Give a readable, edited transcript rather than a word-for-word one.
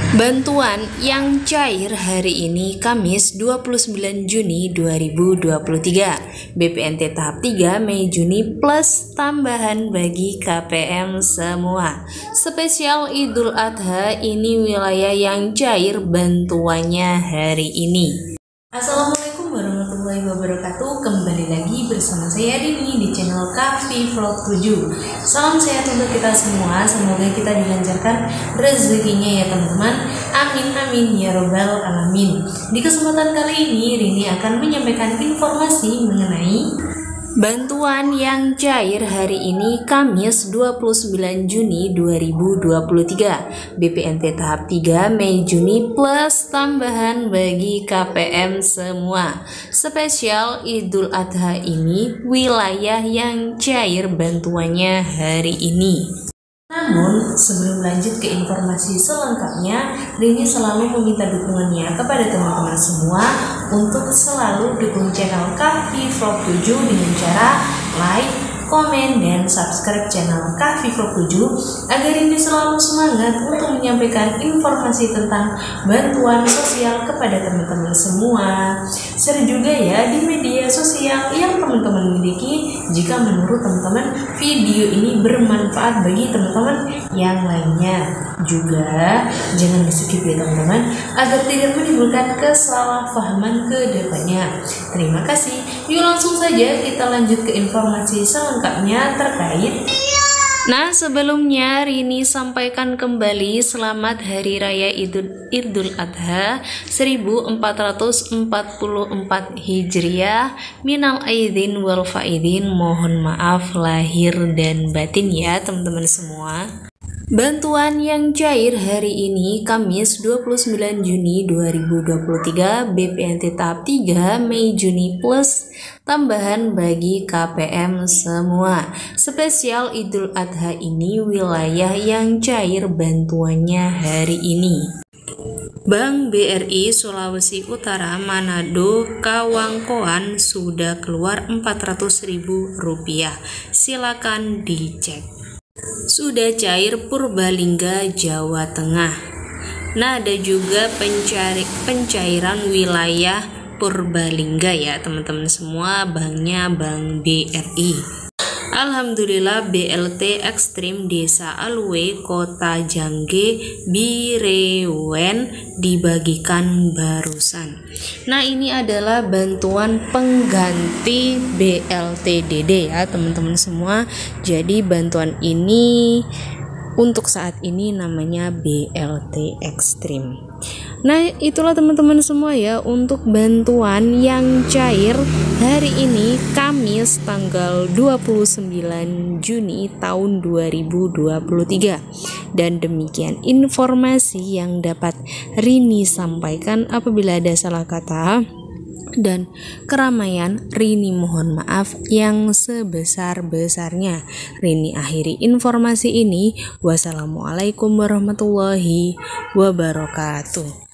Bantuan yang cair hari ini Kamis 29 Juni 2023 BPNT tahap 3 Mei Juni plus tambahan bagi KPM semua. Spesial Idul Adha ini wilayah yang cair bantuannya hari ini. Assalamualaikum warahmatullahi wabarakatuh. Kembali lagi bersama saya Rini di channel Kavi Vlog 7. Salam sehat untuk kita semua. Semoga kita dilancarkan rezekinya ya teman-teman. Amin amin ya robbal alamin. Di kesempatan kali ini Rini akan menyampaikan informasi mengenai bantuan yang cair hari ini Kamis 29 Juni 2023 BPNT tahap 3 Mei Juni plus tambahan bagi KPM semua. Spesial Idul Adha ini wilayah yang cair bantuannya hari ini. Namun, sebelum lanjut ke informasi selengkapnya, Rini selalu meminta dukungannya kepada teman-teman semua untuk selalu dukung channel Kavi Vlog 7 dengan cara like, komen, dan subscribe channel Kavi Vlog 7 agar Rini selalu semangat untuk menyampaikan informasi tentang bantuan sosial kepada teman-teman semua. Share juga ya di media sosial yang teman-teman miliki jika menurut teman-teman video ini bermanfaat bagi teman-teman yang lainnya. Juga jangan di-skip ya teman-teman agar tidak menimbulkan kesalahpahaman ke depannya. Terima kasih. Yuk langsung saja kita lanjut ke informasi selengkapnya terkait. Nah, sebelumnya Rini sampaikan kembali selamat Hari Raya Idul Adha 1444 Hijriah. Minal aidin wal faidin, mohon maaf lahir dan batin ya teman-teman semua. Bantuan yang cair hari ini Kamis 29 Juni 2023 BPNT tahap 3 Mei Juni plus tambahan bagi KPM semua. Spesial Idul Adha ini wilayah yang cair bantuannya hari ini. Bank BRI Sulawesi Utara Manado Kawangkoan sudah keluar Rp400.000. Silakan dicek. Sudah cair Purbalingga, Jawa Tengah. Nah, ada juga pencairan wilayah Purbalingga ya teman-teman semua, banknya Bank BRI. Alhamdulillah BLT Ekstrim Desa Alwe Kota Jangge Birewen dibagikan barusan. Nah, ini adalah bantuan pengganti BLTDD ya teman-teman semua. Jadi bantuan ini untuk saat ini namanya BLT Ekstrim. Nah, itulah teman-teman semua ya untuk bantuan yang cair hari ini Kamis tanggal 29 Juni tahun 2023. Dan demikian informasi yang dapat Rini sampaikan. Apabila ada salah kata dan keramaian, Rini mohon maaf yang sebesar-besarnya. Rini akhiri informasi ini. Wassalamualaikum warahmatullahi wabarakatuh.